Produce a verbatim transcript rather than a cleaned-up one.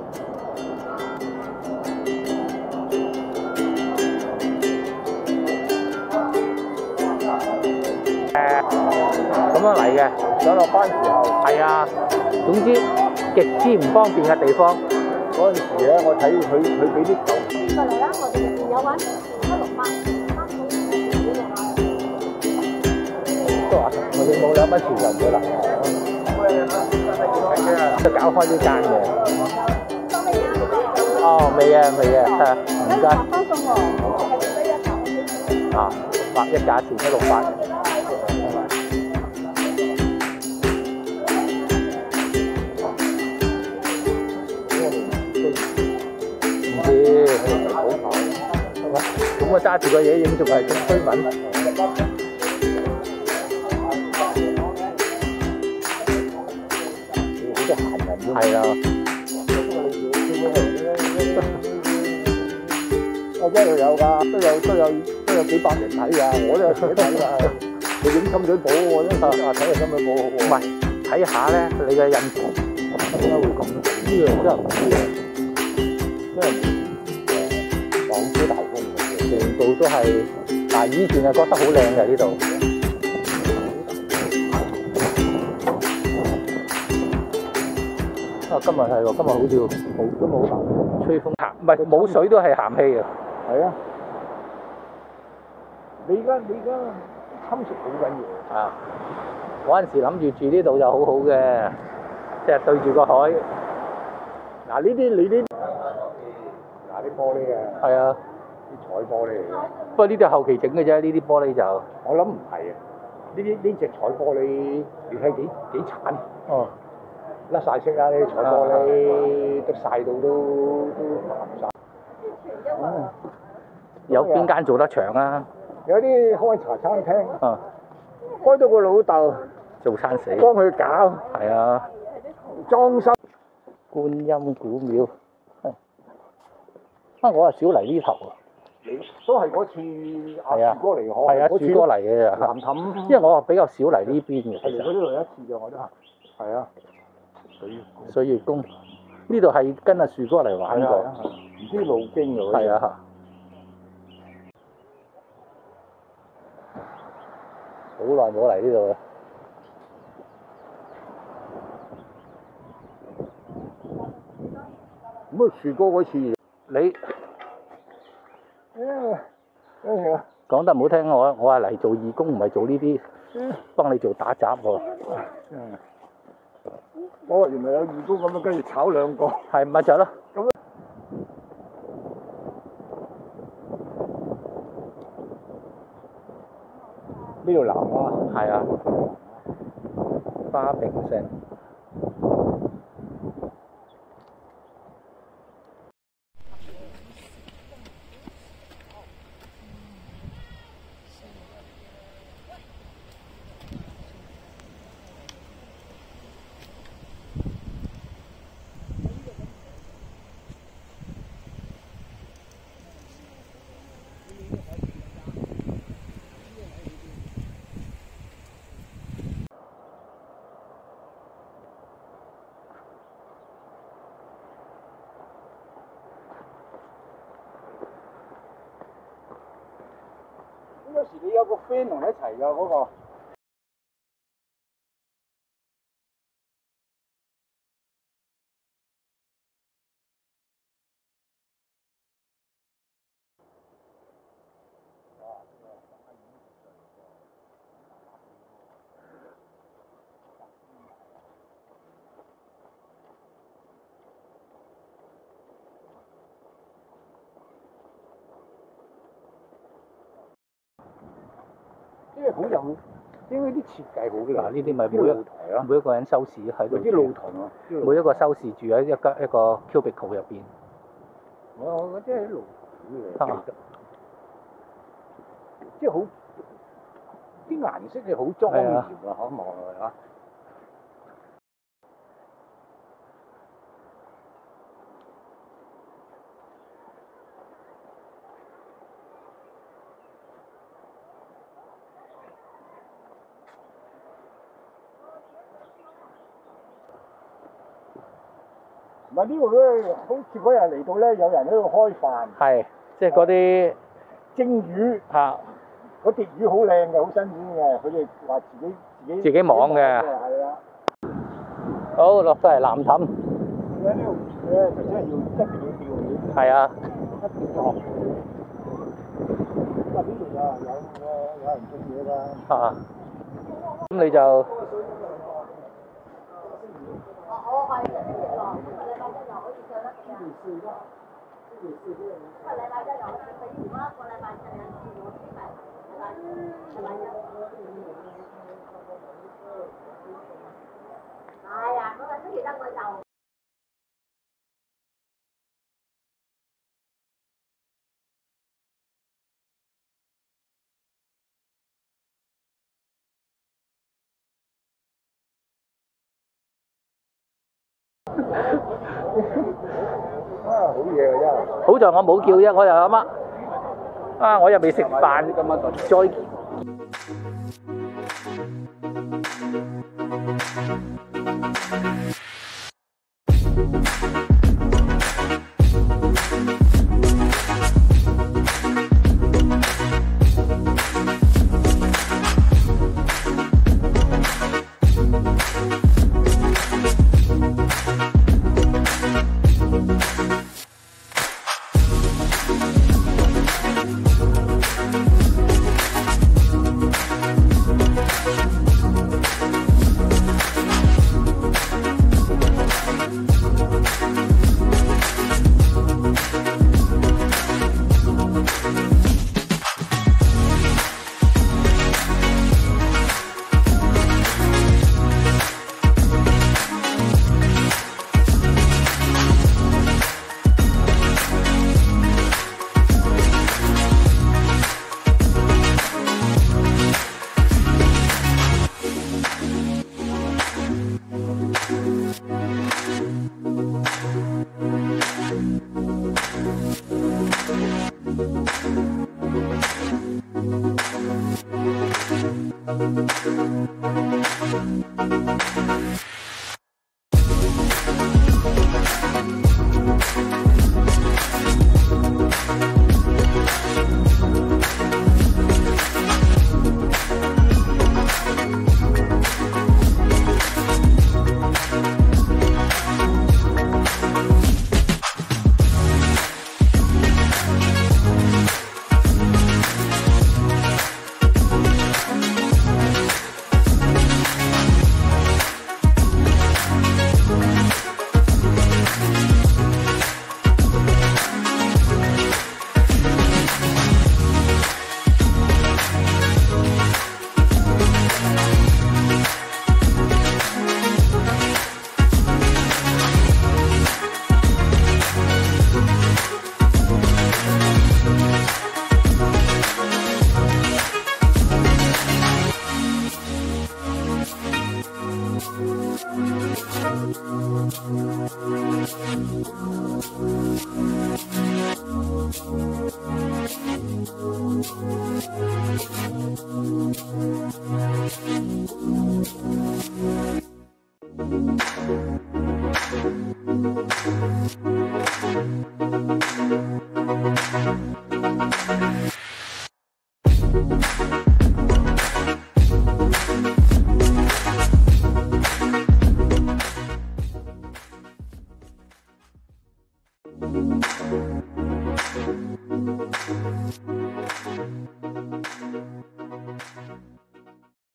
咁樣嚟嘅，上落班時候係啊。總之極之唔方便嘅地方。嗰陣時咧，我睇佢佢俾啲狗。過嚟啦，我哋入邊有玩七六八。都話我哋冇兩蚊錢就唔會嚟。都搞開呢間嘅。哦，未啊，未啊，唔該。啊，六百一價錢一六八。咁我揸住個嘢影仲係咁推文，好多閒人㗎。係啊，我嗰度有㗎，都有都有都有幾百人睇㗎，我都有自己睇㗎。你影深水埗，我都話睇下深水埗好。唔係睇下咧，你嘅印象點解會咁？呢樣真係唔知啊，真係。港珠大風全部都係，但係以前係覺得好靚嘅呢度。啊，今日係喎，今日好似冇都冇鹹，吹風鹹，唔係冇水都係鹹氣嘅。係啊，你而家你而家侵蝕好緊要。啊，嗰陣時諗住住呢度就好好嘅，即係對住個海。嗱呢啲你啲。嗱啲玻璃啊，係啊，啲彩玻璃嚟嘅。不過呢啲係後期整嘅啫，呢啲玻璃就我諗唔係啊。呢啲呢隻彩玻璃，你睇幾幾慘。哦，甩晒色啦！呢啲彩玻璃都曬到都都鹹晒。嗯，有邊間做得長啊？有啲開茶餐廳，啊，開到個老豆做餐死，幫佢搞。係啊，裝修。觀音古廟。啊！我係少嚟呢頭啊，你都係嗰次阿樹哥嚟我，係啊，樹哥嚟嘅咋，氹氹。因為我比較少嚟呢邊嘅，嚟咗呢度一次啫，我都係。係啊，水水月宮呢度係跟阿樹哥嚟玩過，唔知路經㗎。係啊，好耐冇嚟呢度啦。咁啊，樹哥嗰次。你講得唔好聽，我我係嚟做義工，唔係做呢啲，幫你做打雜喎。我話原來有義工咁樣，跟住炒兩個。係咪就係咯？咁呢度南啊？係啊，花瓶城。有時你有個 friend 同你一齊㗎嗰個。即係好有，因為啲設計好嘅。嗱，呢啲咪每一台啊，每一個人收視喺度。啲露台啊，每一個收視住喺一間一個 cubicle 入邊。我我覺得係露台嘅，即係好啲顏色係好莊嚴啊！可望落去嚇。 唔係呢度咧，好似嗰日嚟到咧，有人喺度開飯。係， 即係嗰啲蒸魚嚇， 嗰碟魚好靚嘅，好新鮮嘅，佢哋話自己自己自己網嘅。 係啊。 好，落到嚟南氹。 而家呢度住咧，就真係要一定要釣魚。係啊。 一定要學。咁啊，呢度有有有有人種嘢㗎。 啊。咁你就。 我係星期六，禮拜一又可以上得嘅。星期四啦，星期四都有。因為禮拜一又可以，比如嗰一個禮拜日有時我先係禮拜禮拜一。係啊，嗰個星期一我就。 啊，好嘢啊真係！ 好在我冇叫啫，我又諗乜啊！我又未食飯，再。 Thank you.